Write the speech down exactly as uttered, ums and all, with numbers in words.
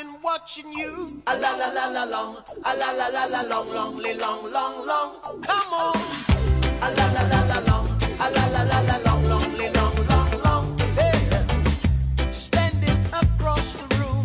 been watching you. A la la la la long, a la la la la long, long, long, long, long. Come on.